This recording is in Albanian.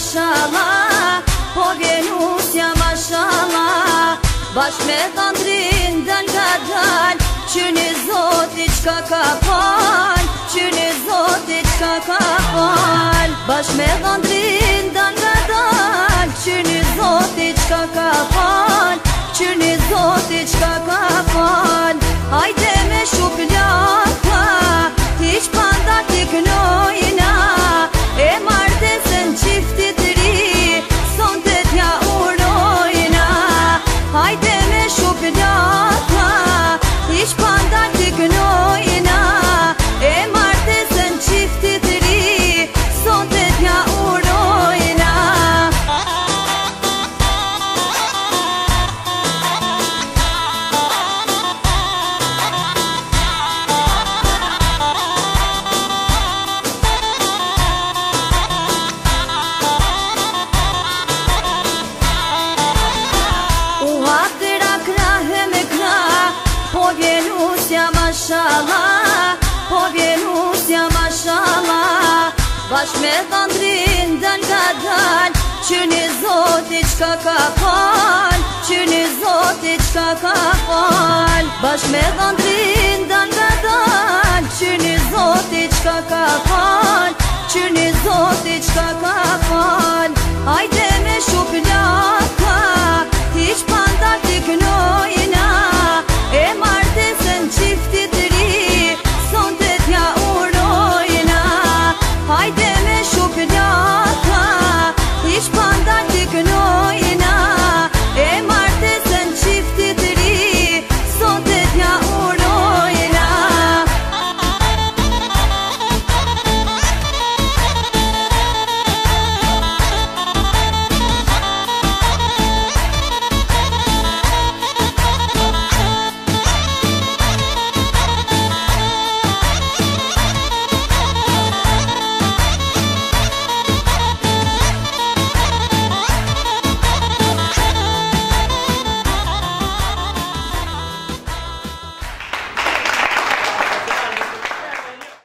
mashallah, po vjenusja mashallah. Bash me dhëndrin dal nga dal, qyni Zoti qka ka fal, qyni Zoti qka ka fal. Bash me dhëndrin dal nga dal, qyni Zoti qka ka fal, qyni Zoti qka ka fal. Hajde me shuplaka, hiq panda t'i knojna, e martesën qiftit ri, sonte t'ja urojna. Hajde me shuplaka, hiq panda t'i knojna, e martesën qiftit ri, sonte t'ja urojna. Po vjenusja mashallah, po vjenusja mashallah. Bash me dhëndrin dal nga dal, qyni Zoti qka ka fal, qyni Zoti qka ka fal. Bash me dhëndrin dal nga dal, qyni Zoti qka ka fal, qyni Zoti qka ka fal. Hajde me shuplaka,